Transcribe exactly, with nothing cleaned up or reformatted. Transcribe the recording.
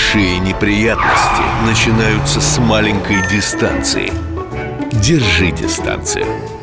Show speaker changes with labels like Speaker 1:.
Speaker 1: Большие неприятности начинаются с маленькой дистанции. Держи дистанцию.